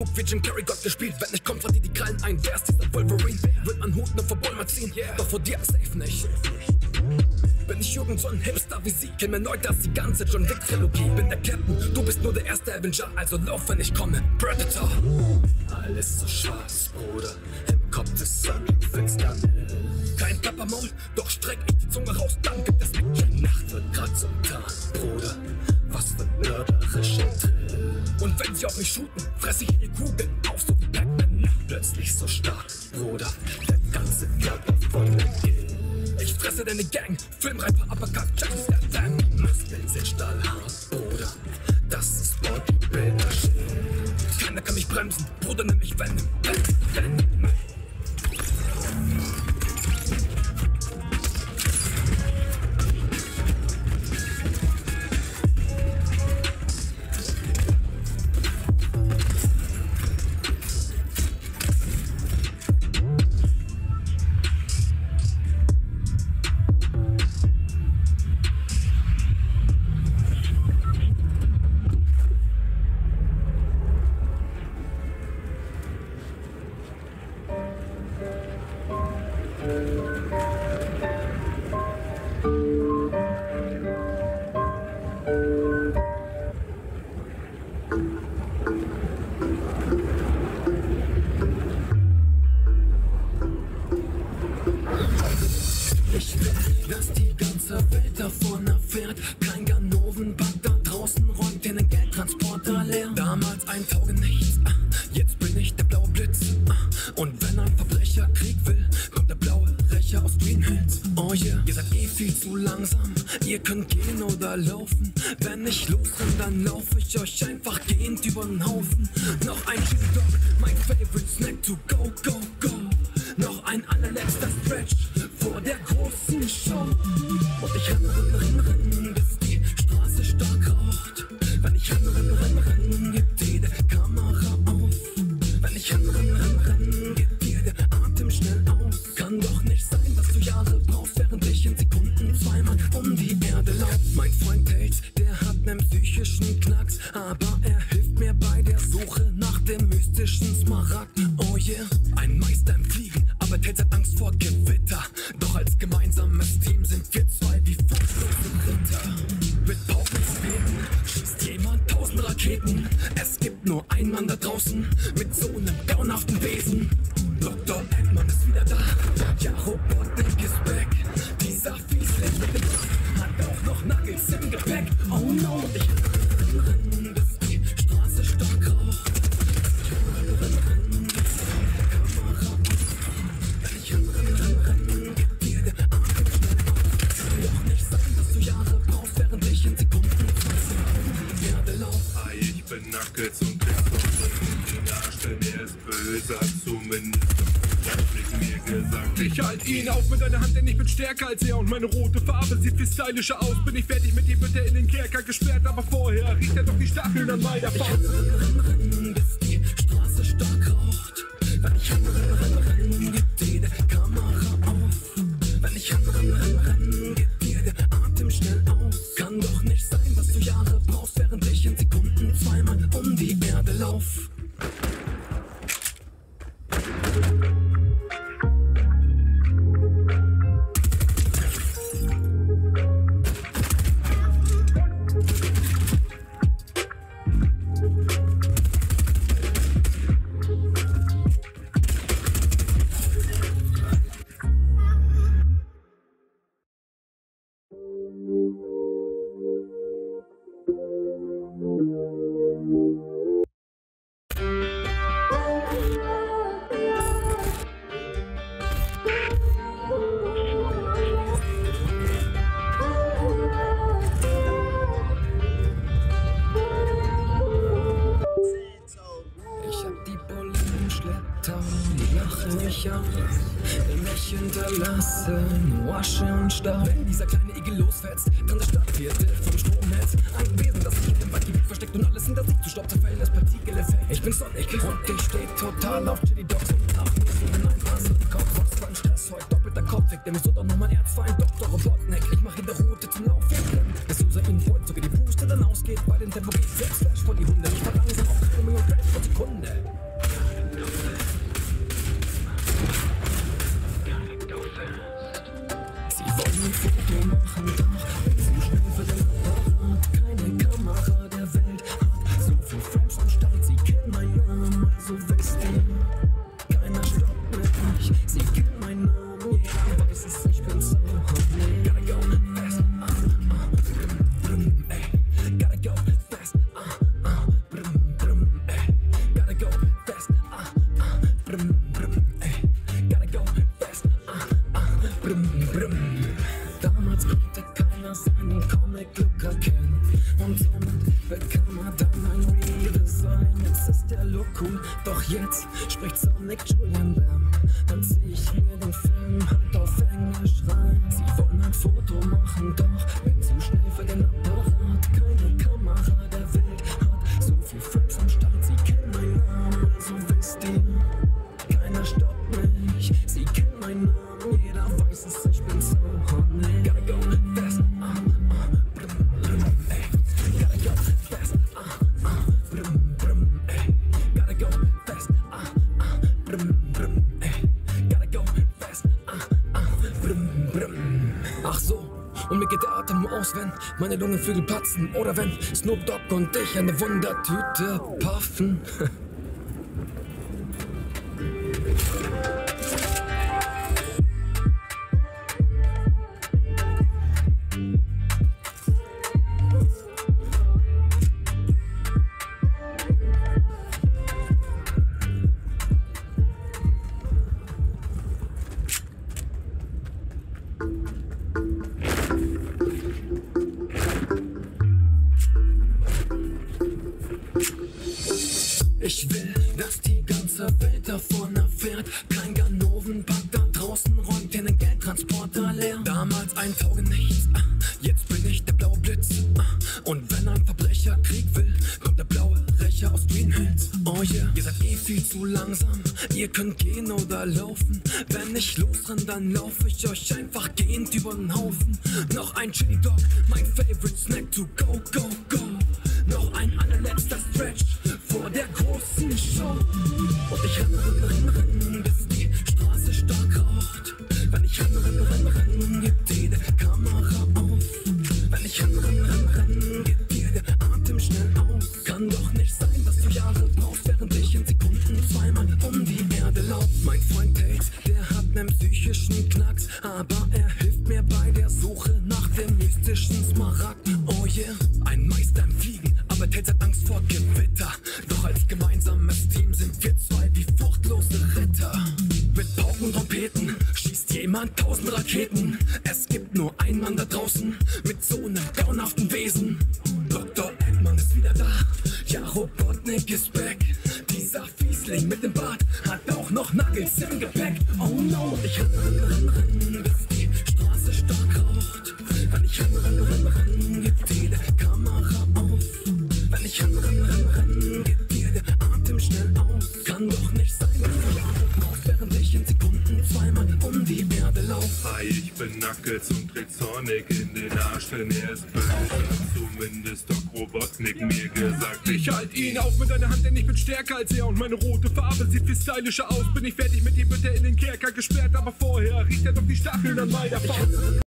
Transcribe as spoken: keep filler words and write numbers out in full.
gut wie Jim Carrey Gott gespielt. Wenn nicht kommt, die die Krallen ein. Wer ist dieser Wolverine? Wird man Hut nur vor Bulma ziehen, doch vor dir safe nicht. Bin ich irgend so ein Hipster wie sie? Kenn mir neu das die ganze John Wick Trilogie. Bin der Captain, du bist nur der erste Avenger. Also lauf, wenn ich komme, Predator. Alles so schwarz, Bruder. Im Kopf des Sun, fix dann. Kein Plappermaul, doch streck ich die Zunge raus, dann gibt es Action. Nacht wird grad zum Tag, Bruder. Was für mörderische Trill. Und wenn sie auf mich shooten, fress ich ihre Kugeln auf, so wie Pac-Man. Plötzlich so stark, Bruder. Der ganze Körper voller Gill. Ich fresse deine Gang, Filmreifer, Uppercut, Jackson, Damn. Muskeln sind stahlhart, Bruder. Das ist Bodybuilder-Shit. Keiner kann mich bremsen, Bruder, nimm mich wenn, wenn, wenn. Ich will, dass die ganze Welt davon erfährt. Kein Ganovenband da draußen räumt den Geldtransporter leer. Damals ein Taugenichts, jetzt bin ich der blaue Blitz. Und wenn ein Verbrecher Krieg will, kommt der blaue Rächer aus Green Hills. Oh yeah, ihr seid eh viel zu langsam. Ihr könnt gehen oder laufen. Wenn ich losrenn, dann lauf ich euch einfach gehend über den Haufen. Noch ein Chili Dog, mein favorite snack to go, go, go. Noch ein allerletzter Stretch vor der großen Show. Und ich renn, renn, renn, renn, bis die Straße stark raucht. Wenn ich renn, renn, renn, renn, gibt jede Kamera auf. Wenn ich renn, renn, renn, renn, gibt dir der Atem schnell aus. Kann doch nicht sein, dass du Jahre brauchst, während ich in Sekunden zweimal um die Erde lauf. Mein Freund Tails, der hat nen psychischen Knacks, aber er hilft mir bei der Suche nach dem mystischen Smaragd. Oh yeah, ein Meister im Fliegen, aber Tails hat Angst vor Gewitter. Doch als gemeinsames Team sind wir zwei wie furchtlose Ritter. Mit Paukenspeten schießt jemand tausend Raketen. Es gibt nur einen Mann da draußen mit so einem grauenhaften Wesen. Doktor Eggman ist wieder da, ja Robotnik ist back. Dieser Fiesling mit dem hat auch noch Nuggets im Gepäck. Oh no, ich renn, renn, bis die Straße stark raucht. Ich renn, renn, renn, bis die Kamera auf. Wenn ich renn, renn, renn, renn, gibt dir der Atem schnell auf. Kann doch nicht sein, dass du Jahre brauchst, während ich in Sekunden um die Erde lauf. Ei, ich bin Nuggets und der den Arsch, denn er ist böse, hat zumindest mir gesagt. Ich halt ihn auf mit einer Hand, denn ich bin stärker als er und meine rote Farbe sieht viel stylischer aus. Bin ich fertig mit ihm, wird er in den Kerker gesperrt, aber vorher riecht er doch die Stacheln an meiner Faust. Ich renn, renn, renn, bis die Straße stark raucht. Wenn ich renn, renn, renn, renn, gibt jede Kamera auf. Wenn ich renn, renn, renn, renn, gibt dir der Atem schnell aus. Kann doch nicht sein, dass du Jahre brauchst, während ich in Sekunden zweimal um die Erde lauf. Hinterlassen, Asche und Staub. Wenn dieser kleine Igel losfetzt, kann der Stadtviertel vom Stromnetz. Ein Wesen, das sich im Waldgebiet versteckt und alles hinter sich zu Staub zerfällen, das Partikeleffekt. Ich bin Sonne, ich bin und ich steh total auf Chili Dogs und nach mir so ein Rasselkopf. Was beim Stress heute doppelter Kopf weg, der mir so doch noch mein Erzfeind, Doktor Robotnik. Ich mach in der Route zum Lauf, bis User ihn freut, sogar die Puste dann ausgeht. Bei den Tempo geht sechs Flash vor die Hunde. Ich verlangsam auf Romeo und Crash pro Sekunde. will. Doch jetzt spricht Sonic Julian Bam. Dann zieh ich mir den Film halt auf Englisch rein. Sie wollen ein Foto machen, doch bin zu schnell für den Apparat. Keine Kamera der Welt hat so viel Frames am Start. Sie kennen meinen Namen, also wisst ihr, keiner stoppt mich. Sie kennen meinen Namen, jeder weiß es, ich bin so horny. Gotta go fast, ah, ah, brum, brum, ey. Gotta go fast, ah, ah, brum, brum, ey. Gotta go fast, ah, ah, brum, brum, ey. Gotta go fast, ah, ah, brum, brum. Ach so. Und mir geht der Atem aus, wenn meine Lungenflügel platzen. Oder wenn Snoop Dogg und ich eine Wundertüte puffen. Ich will, dass die ganze Welt davon erfährt. Kein Ganovenpack da draußen räumt den Geldtransporter leer. Damals ein Taugenichts, jetzt bin ich der blaue Blitz. Und wenn ein Verbrecher Krieg will, kommt der blaue Rächer aus Green Hills. Oh yeah, ihr seid eh viel zu langsam, ihr könnt gehen oder laufen. Wenn ich losrenn, dann lauf ich euch einfach gehend über den Haufen. Noch ein Chili Dog, mein favorite snack to go, go, go. Noch ein allerletzter Stretch vor der großen Show. Und ich renn, renn, renn, renn, bis die Straße stark raucht. Wenn ich renn, renn, renn, renn, gibt jede Kamera auf. Wenn ich renn, renn, renn, renn, gibt dir der Atem schnell aus. Kann doch nicht sein, dass du Jahre brauchst, während ich in Sekunden zweimal um die Erde lauf. Mein Freund Tate, der hat nen psychischen Knacks, aber er hilft mir bei der Suche nach dem mystischen Smaragd. Oh yeah, ein Meister im Fliegen, aber Tate hat Angst vor Gewitter. Doch als gemeinsames Team sind wir zwei wie furchtlose Ritter. Mit Pauken und Trompeten schießt jemand tausend Raketen. Es gibt nur einen Mann da draußen mit so einem grauenhaften Wesen. Doktor Eggman ist wieder da, ja Robotnik ist back. Dieser Fiesling mit dem Bart hat auch noch Nuggets im Gepäck. Oh no, ich renn, renn, renn, renn, bis die Straße stark raucht. Wenn ich renn, renn, renn, renn, gibt jede Kamera auf. Wenn ich renn, renn, renn, renn, gibt dir der Atem schnell aus. Kann doch nicht sein, dass du Jahre brauchst, während ich in Sekunden zweimal um die Erde lauf. Hi, ich bin Knuckles und träg Sonic in den Arsch, denn er ist böse. Zumindest Doc Robotnik mir gesagt. Ich halt ihn auf mit einer Hand, denn ich bin stärker als er. Und meine rote Farbe sieht viel stylischer aus. Bin ich fertig mit ihm, wird er in den Kerker gesperrt. Aber vorher riecht er doch die Stacheln an meiner Faust.